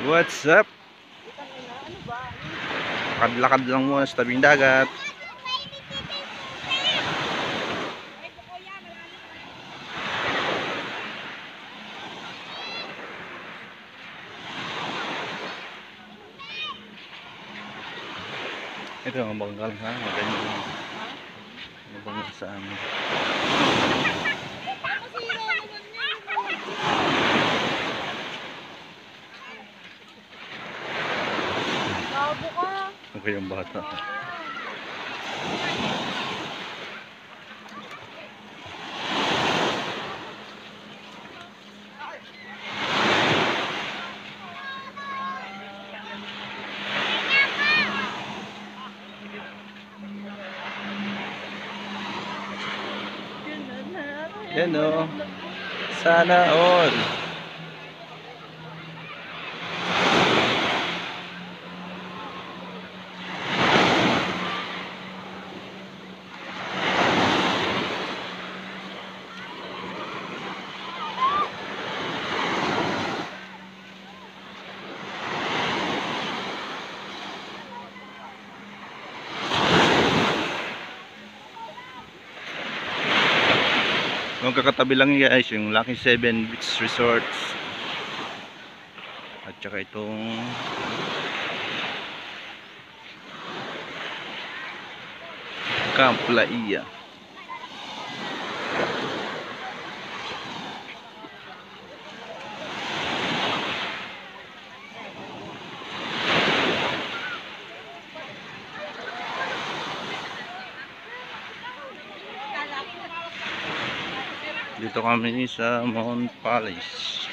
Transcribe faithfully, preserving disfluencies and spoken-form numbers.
What's up? Lakad-lakad lang muna sa tabing dagat. Ito ang banggal ha, maganda. Mabangga sa amin. Ako yung bata. Yan o. Sana all. Yung kakatabi lang guys, yung Lucky Seven Beach Resorts. At saka itong Camp Laia. Dito kami sa Mount Palace.